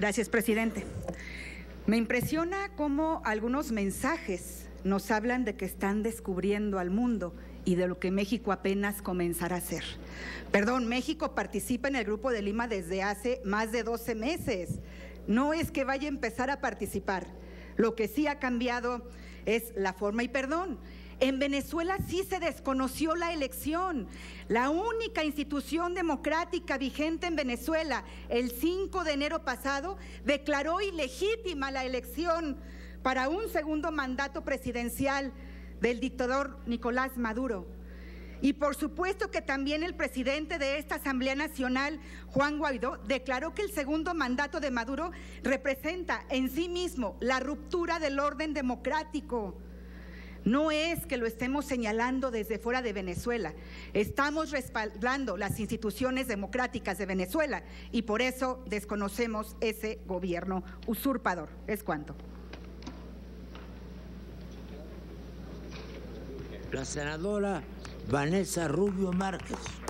Gracias, presidente. Me impresiona cómo algunos mensajes nos hablan de que están descubriendo al mundo y de lo que México apenas comenzará a hacer. Perdón, México participa en el Grupo de Lima desde hace más de 12 meses. No es que vaya a empezar a participar. Lo que sí ha cambiado es la forma y perdón. En Venezuela sí se desconoció la elección. La única institución democrática vigente en Venezuela, el 5 de enero pasado, declaró ilegítima la elección para un segundo mandato presidencial del dictador Nicolás Maduro. Y por supuesto que también el presidente de esta Asamblea Nacional, Juan Guaidó, declaró que el segundo mandato de Maduro representa en sí mismo la ruptura del orden democrático. No es que lo estemos señalando desde fuera de Venezuela, estamos respaldando las instituciones democráticas de Venezuela y por eso desconocemos ese gobierno usurpador. Es cuanto. La senadora Vanessa Rubio Márquez.